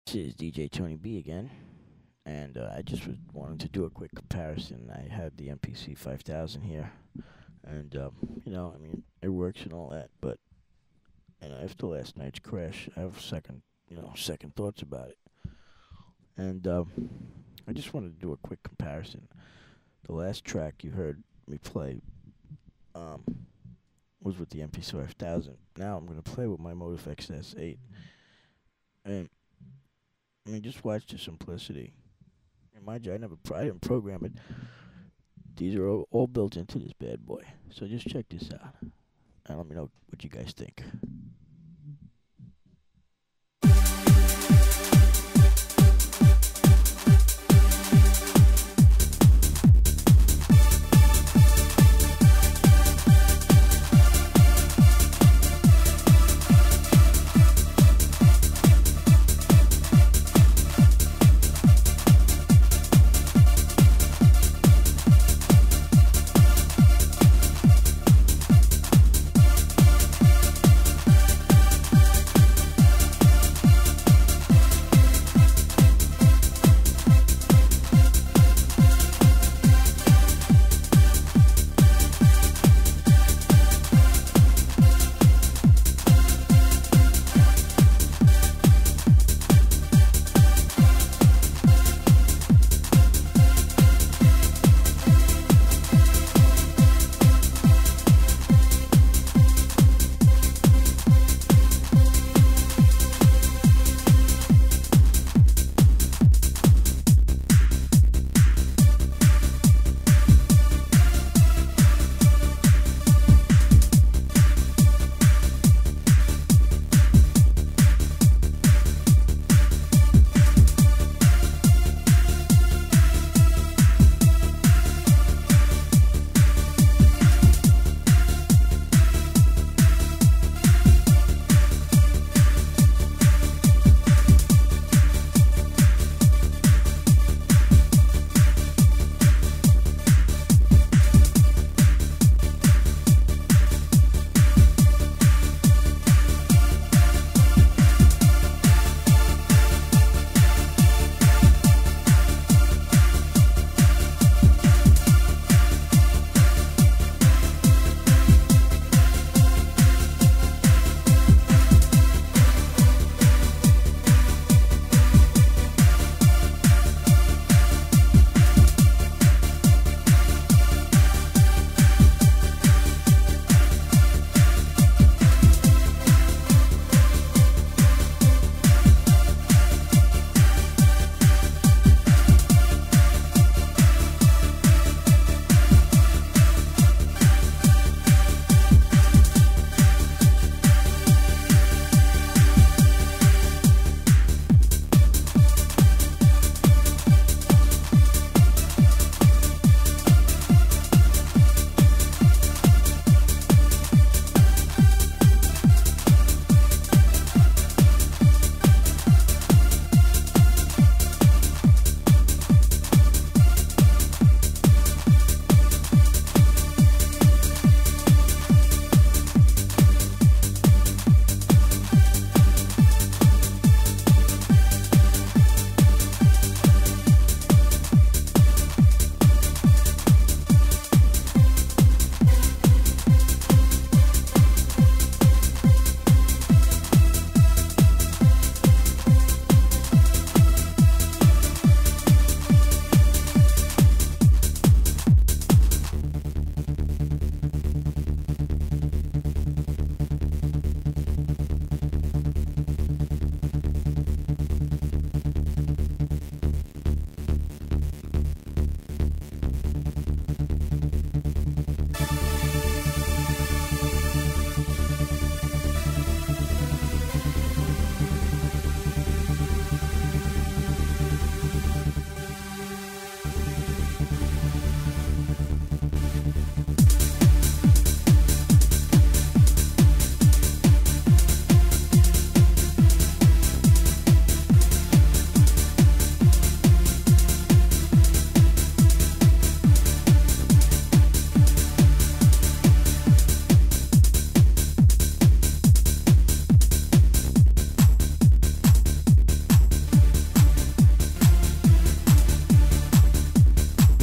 This is DJ Tony B again, and I just was wanting to do a quick comparison. I had the MPC 5000 here, and it works and all that, but after last night's crash, I have second thoughts about it, and I just wanted to do a quick comparison. The last track you heard me play um, was with the MPC 5000. Now I'm gonna play with my Motif XS8, and just watch the simplicity. And mind you, I didn't program it. These are all built into this bad boy. So just check this out, and let me know what you guys think.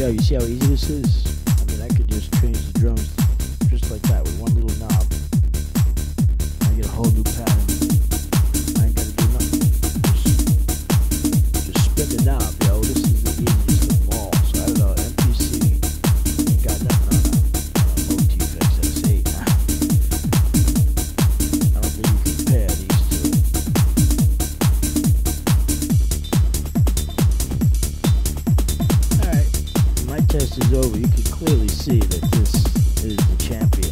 Yo, you see how easy this is? I mean, I could just change the drums just like that with one little knob. I get a whole new pattern. I ain't gotta do nothing. Just spin the knob, yo. This is the easiest of them all. So I don't know, MPC ain't got nothing on a Motif XS8. I don't think you compare these two. Alright, my test is over. You can clearly see that this is the champion.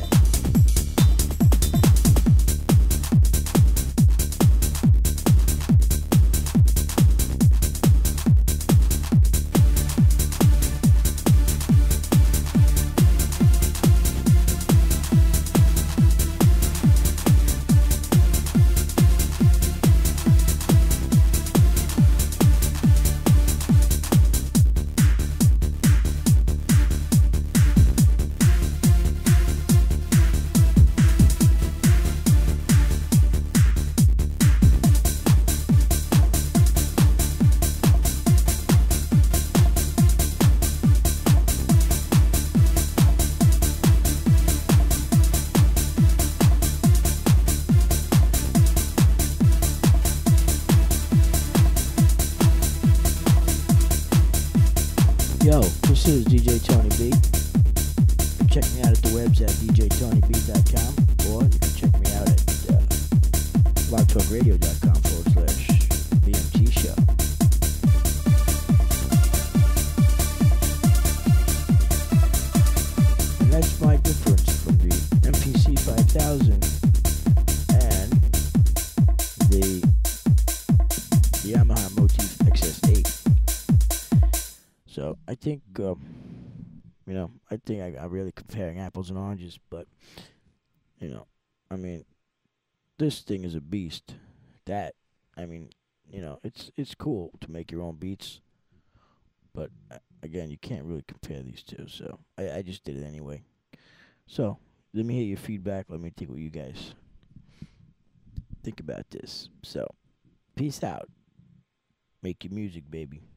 Yo, this is DJ Tony B. Check me out at the webs at djtonyb.com, or you can check me out at blogtalkradio.com/BMT show. And that's my difference from the MPC 5000 and the Yamaha Motif XS8. So I think, I think I'm really comparing apples and oranges, but, I mean, this thing is a beast. That, it's cool to make your own beats, but again, you can't really compare these two, so I just did it anyway. So, let me hear your feedback. Let me think what you guys think about this. So, peace out. Make your music, baby.